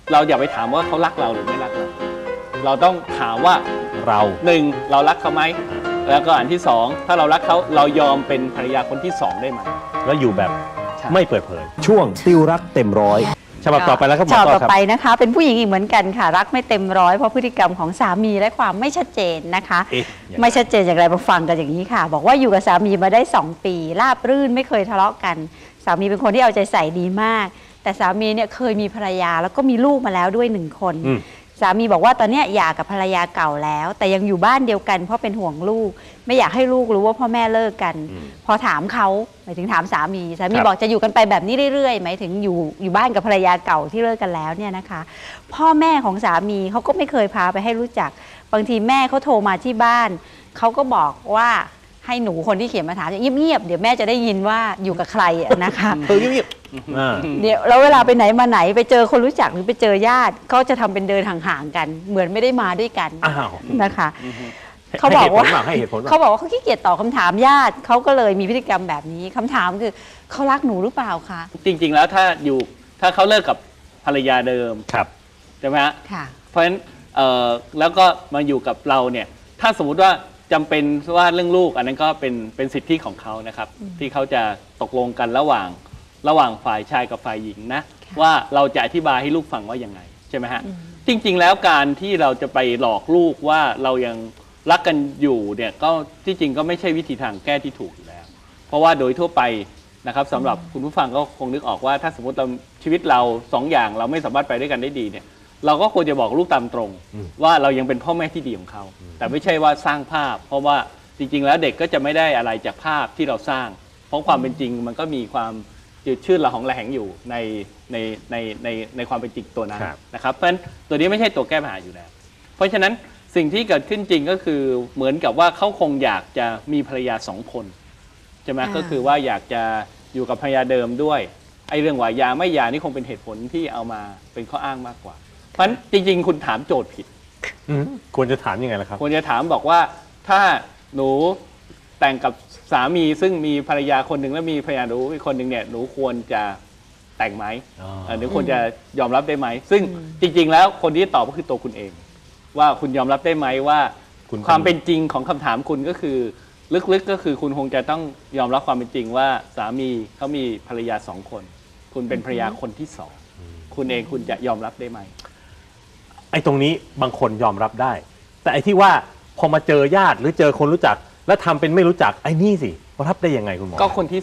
เราอย่าไปถามว่าเขารักเราหรือไม่รักเราต้องถามว่าเราเรารักเขาไหมแล้วก็อันที่สองถ้าเรารักเขาเรายอมเป็นภรรยาคนที่สองได้ไหมแล้วอยู่แบบไม่เปิดเผยช่วงติวรักเต็มร้อยฉบับต่อไปแล้วครับหมอต้อครับฉบับต่อไปนะคะเป็นผู้หญิงอีกเหมือนกันค่ะรักไม่เต็มร้อยเพราะพฤติกรรมของสามีและความไม่ชัดเจนนะคะไม่ชัดเจนอย่างไรมาฟังกันอย่างนี้ค่ะบอกว่าอยู่กับสามีมาได้2 ปีราบรื่นไม่เคยทะเลาะกันสามีเป็นคนที่เอาใจใส่ดีมากแต่สามีเนี่ยเคยมีภรรยาแล้วก็มีลูกมาแล้วด้วย1 คนสามีบอกว่าตอนนี้หย่ากับภรรยาเก่าแล้วแต่ยังอยู่บ้านเดียวกันเพราะเป็นห่วงลูกไม่อยากให้ลูกรู้ว่าพ่อแม่เลิกกันพอถามเขาหมายถึงถามสามีบอกจะอยู่กันไปแบบนี้เรื่อยๆหมายถึงอยู่บ้านกับภรรยาเก่าที่เลิกกันแล้วเนี่ยนะคะพ่อแม่ของสามีเขาก็ไม่เคยพาไปให้รู้จักบางทีแม่เขาโทรมาที่บ้านเขาก็บอกว่าให้หนูคนที่เขียนมาถามเงียบๆเดี๋ยวแม่จะได้ยินว่าอยู่กับใครนะคะเงียบเดี๋ยวแล้วเวลาไปไหนมาไหนไปเจอคนรู้จักหรือไปเจอญาติเขาจะทำเป็นเดินห่างๆกันเหมือนไม่ได้มาด้วยกันนะคะเขาบอกว่าเขาขี้เกียจตอบคำถามญาติเขาก็เลยมีพฤติกรรมแบบนี้คำถามคือเขารักหนูหรือเปล่าคะจริงๆแล้วถ้าเขาเลิกกับภรรยาเดิมใช่ไหมฮะเพราะฉะนั้นแล้วก็มาอยู่กับเราเนี่ยถ้าสมมุติว่าจำเป็นว่าเรื่องลูกอันนั้นก็เป็นสิทธิของเขานะครับที่เขาจะตกลงกันระหว่างฝ่ายชายกับฝ่ายหญิงนะว่าเราจะอธิบายให้ลูกฟังว่ายังไงใช่ไหมฮะจริงๆแล้วการที่เราจะไปหลอกลูกว่าเรายังรักกันอยู่เนี่ยก็ที่จริงก็ไม่ใช่วิธีทางแก้ที่ถูกอยู่แล้วเพราะว่าโดยทั่วไปนะครับสำหรับคุณผู้ฟังก็คงนึกออกว่าถ้าสมมติเราชีวิตเรา2 อย่างเราไม่สามารถไปด้วยกันได้ดีเนี่ยเราก็ควรจะบอกลูกตามตรงว่าเรายังเป็นพ่อแม่ที่ดีของเขาแต่ไม่ใช่ว่าสร้างภาพเพราะว่าจริงๆแล้วเด็กก็จะไม่ได้อะไรจากภาพที่เราสร้างเพราะความเป็นจริงมันก็มีความจืดชืดละหองระแหงอยู่ในความเป็นจริงตัวนั้นนะครับเพราะฉะนั้นตัวนี้ไม่ใช่ตัวแก้ปัญหาอยู่แล้วเพราะฉะนั้นสิ่งที่เกิดขึ้นจริงก็คือเหมือนกับว่าเขาคงอยากจะมีภรรยา2 คนใช่ไหมก็คือว่าอยากจะอยู่กับภรรยาเดิมด้วยไอ้เรื่องว่าหย่าไม่หย่านี่คงเป็นเหตุผลที่เอามาเป็นข้ออ้างมากกว่าเพราะฉะนั้นจริงๆคุณถามโจทย์ผิดควรจะถามยังไงล่ะครับควรจะถามบอกว่าถ้าหนูแต่งกับสามีซึ่งมีภรรยาคนหนึ่งแล้วมีภรรยาหนูอีกคนหนึ่งเนี่ยหนูควรจะแต่งไหมหรือควรจะยอมรับได้ไหมซึ่งจริงๆแล้วคนที่ตอบก็คือตัวคุณเองว่าคุณยอมรับได้ไหมว่าความเป็นจริงของคำถามคุณก็คือลึกๆก็คือคุณคงจะต้องยอมรับความเป็นจริงว่าสามีเขามีภรรยา2 คนคุณเป็นภรรยาคนที่2คุณเองคุณจะยอมรับได้ไหมไอ้ตรงนี้บางคนยอมรับได้แต่ไอ้ที่ว่าพอมาเจอญาติหรือเจอคนรู้จักแล้วทำเป็นไม่รู้จักไอ้นี่สิรับได้ยังไงคุณหมอก็คนที่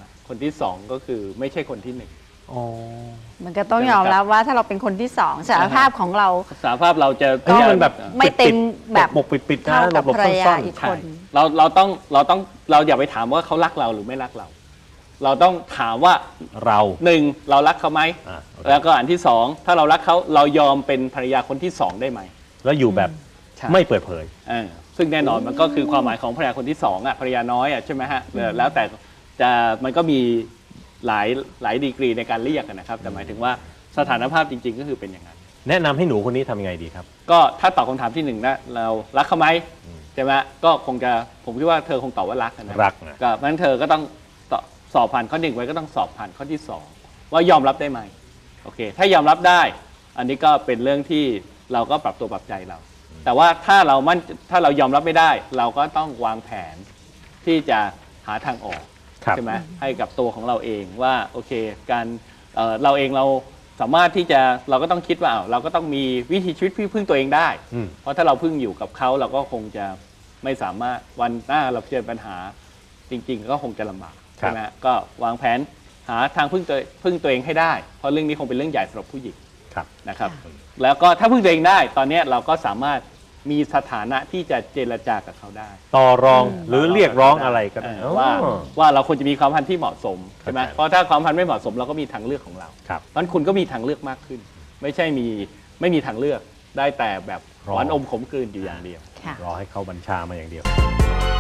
2ก็คือไม่ใช่คนที่1 มันก็ต้องยอมรับว่าถ้าเราเป็นคนที่2สารภาพของเราสารภาพเราจะมันแบบไม่เต็มแบบปกปิดเท่ากับภรรยาอีกคนเราอย่าไปถามว่าเขารักเราหรือไม่รักเราต้องถามว่าเรารักเขาไหมแล้วก็อันที่2ถ้าเรารักเขาเรายอมเป็นภรรยาคนที่2ได้ไหมแล้วอยู่แบบไม่เปิดเผยซึ่งแน่นอนมันก็คือความหมายของภรรยาคนที่2ภรรยาน้อยใช่ไหมฮะแล้วแต่จะมันก็มีหลายดีกรีในการเรียกนะครับแต่หมายถึงว่าสถานภาพจริงๆก็คือเป็นอย่างนั้นแนะนำให้หนูคนนี้ทำยังไงดีครับก็ถ้าตอบคำถามที่1นะเรารักเขาไหมใช่ไหมก็คงจะผมคิดว่าเธอคงตอบว่ารักนะรักก็เพราะฉะนั้นเธอก็ต้องสอบผ่านข้อ1ไว้ก็ต้องสอบผ่านข้อที่2ว่ายอมรับได้ไหมโอเคถ้ายอมรับได้อันนี้ก็เป็นเรื่องที่เราก็ปรับตัวปรับใจเราแต่ว่าถ้าเรายอมรับไม่ได้เราก็ต้องวางแผนที่จะหาทางออกใช่ไหมให้กับตัวของเราเองว่าโอเคการเราเองเราสามารถที่จะเราก็ต้องคิดว่าเราก็ต้องมีวิธีชีวิตพึ่งตัวเองได้เพราะถ้าเราพึ่งอยู่กับเขาเราก็คงจะไม่สามารถวันหน้าเราเจอปัญหาจริงๆก็คงจะลำบากใช่ไหมก็วางแผนหาทางพึ่งตัวเองให้ได้เพราะเรื่องนี้คงเป็นเรื่องใหญ่สำหรับผู้หญิงนะครับแล้วก็ถ้าพึ่งตัวเองได้ตอนนี้เราก็สามารถมีสถานะที่จะเจรจากับเขาได้ต่อรองหรือเรียกร้องอะไรก็ได้ว่าเราควรจะมีความพันธ์ที่เหมาะสมใช่ไหมเพราะถ้าความพันธ์ไม่เหมาะสมเราก็มีทางเลือกของเรานั้นคุณก็มีทางเลือกมากขึ้นไม่ใช่ไม่มีทางเลือกได้แต่แบบหวานอมขมกลืนอยู่อย่างเดียวรอให้เขาบัญชามาอย่างเดียว